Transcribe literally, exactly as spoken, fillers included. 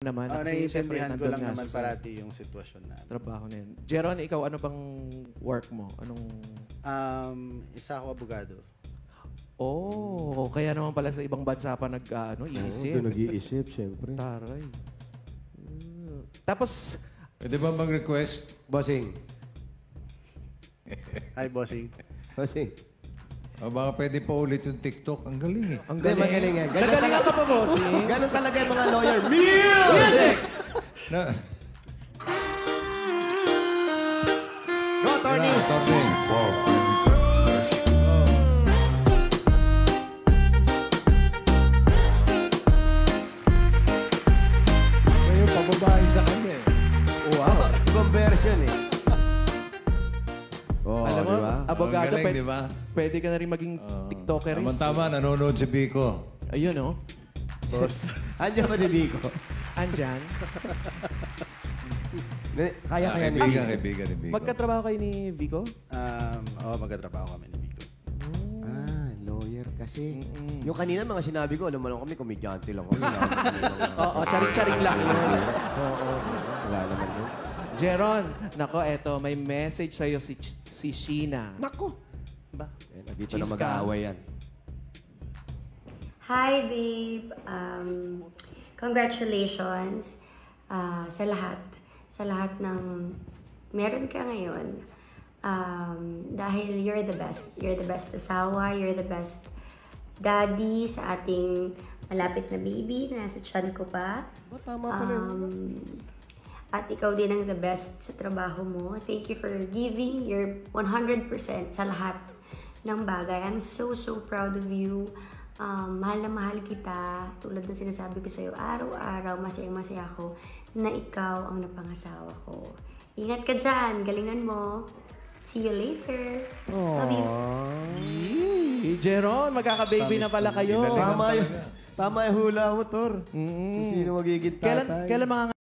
naman. Oh, Kasi naiintindihan ko lang nga naman siya sa parati yung sitwasyon na. trabaho na yun. Jeron, ikaw ano bang work mo? Anong... Um, isa ako abogado. Oh, kaya naman pala sa ibang bansa pa nag, uh, ano, iisip. Oo, nag-iisip, siyempre. Taray. Uh, tapos... Pwede ba mag-request? Bossing. Hi, bossing. Bossing. O baka pwede pa ulit yung TikTok. Ang galing eh. Ang Hindi, galing. magaling yan. Ganun Nagaling talaga- ka pa, bossing. Ganun talaga yung mga lawyer. Music! Na, Go, attorney! Wala, attorney. Oh. Yan yung pababae sa kanya eh. Wow, ibang version eh. Oh, Alam mo, diba? abogado, Ang galing, pwede, di ba? pwede ka na rin maging TikTokerist. Tama-tama, nanonood si Biko. Ayun, oh. Boss. Andiyan ba ni Vico? Andyan. Kaya kaya ni Kaibigan, Vico. kaibigan ni Biko. Magkatrabaho kayo ni Vico? Um, oh, magkatrabaho kami ni Vico. Ah, lawyer kasi. Mm-mm. Yung kanina mga sinabi ko, alam mo lang kami, komedyante lang kami. Oo, charing-charing lang yun. Oo. Wala naman yun. Jeron, nako, eto, may message sa'yo si, Ch- si Sheena. Nako. Ba? Eh, dito Cheese na ka. mag-aaway yan. Hi, babe. Um, congratulations uh, sa lahat. Sa lahat ng meron ka ngayon. Um, dahil you're the best. You're the best asawa. You're the best daddy sa ating malapit na baby na nasa tiyan ko pa. Oh, tama pala yun. Um, at ikaw din ang the best sa trabaho mo. Thank you for giving your one hundred percent sa lahat ng bagay. I'm so, so proud of you. Um, mahal na mahal kita. Tulad ng sinasabi ko sa'yo, araw-araw, masayang-masaya ako na ikaw ang napangasawa ko. Ingat ka dyan. Galingan mo. See you later. Love you. Hey, Jeron, magkaka-baby na pala kayo. Tama yun. Tama yung hula mo, Tor. Mm. Kung sino magiging tatay. Kailan, kailan mga